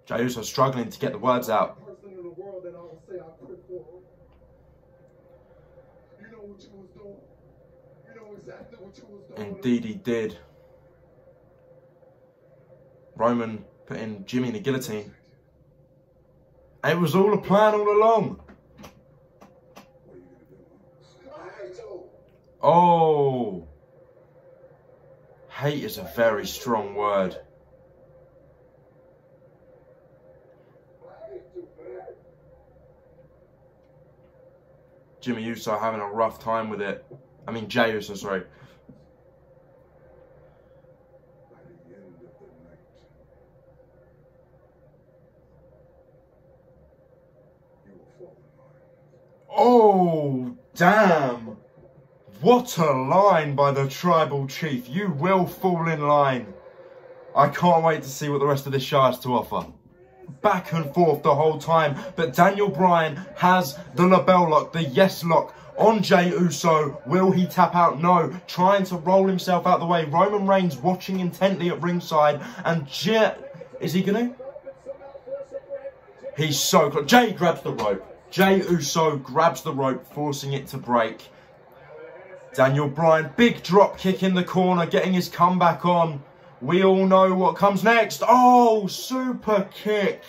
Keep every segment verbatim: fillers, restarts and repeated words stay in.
Jey Uso struggling to get the words out. Indeed he did. Roman putting Jimmy in the guillotine. And it was all a plan all along. Oh. Hate is a very strong word. Jimmy Uso having a rough time with it. I mean, Jey Uso, sorry. Oh, damn. What a line by the Tribal Chief. You will fall in line. I can't wait to see what the rest of this show has to offer. Back and forth the whole time. But Daniel Bryan has the label lock, the yes lock on Jey Uso. Will he tap out? No. Trying to roll himself out the way. Roman Reigns watching intently at ringside. And Jey... Is he going to? He's so close. Jey grabs the rope. Jey Uso grabs the rope, forcing it to break. Daniel Bryan, big drop kick in the corner, getting his comeback on. We all know what comes next. Oh, super kick.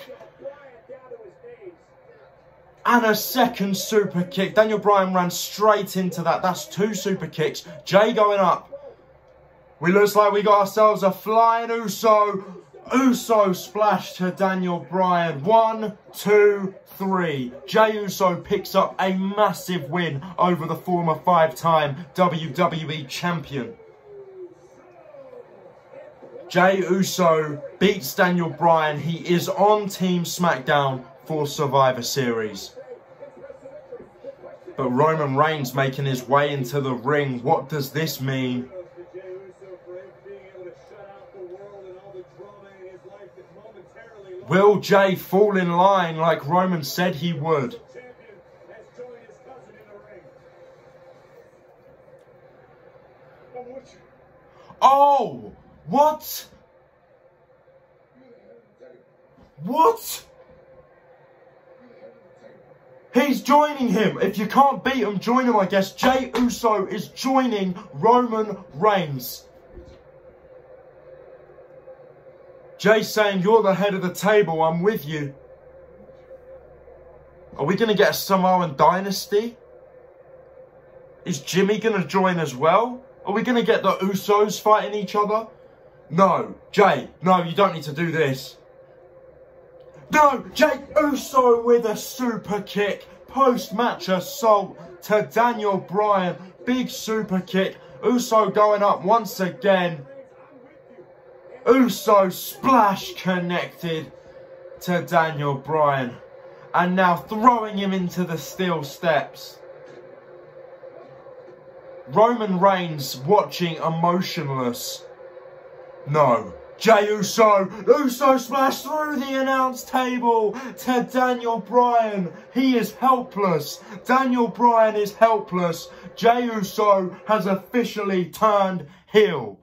And a second super kick. Daniel Bryan ran straight into that. That's two super kicks. Jey going up. We looks like we got ourselves a flying Uso. Uso splash to Daniel Bryan. One, two, three. Jey Uso picks up a massive win over the former five-time W W E champion. Jey Uso beats Daniel Bryan. He is on Team SmackDown for Survivor Series. But Roman Reigns making his way into the ring. What does this mean? Will Jey fall in line like Roman said he would? Oh! What? What? He's joining him. If you can't beat him, join him, I guess. Jey Uso is joining Roman Reigns. Jey's saying, you're the head of the table, I'm with you. Are we going to get a Samoan dynasty? Is Jimmy going to join as well? Are we going to get the Usos fighting each other? No. Jey, no, you don't need to do this. No, Jey Uso with a super kick. Post-match assault to Daniel Bryan. Big super kick. Uso going up once again. Uso splash connected to Daniel Bryan. And now throwing him into the steel steps. Roman Reigns watching emotionless. No. Jey Uso. Uso splash through the announce table to Daniel Bryan. He is helpless. Daniel Bryan is helpless. Jey Uso has officially turned heel.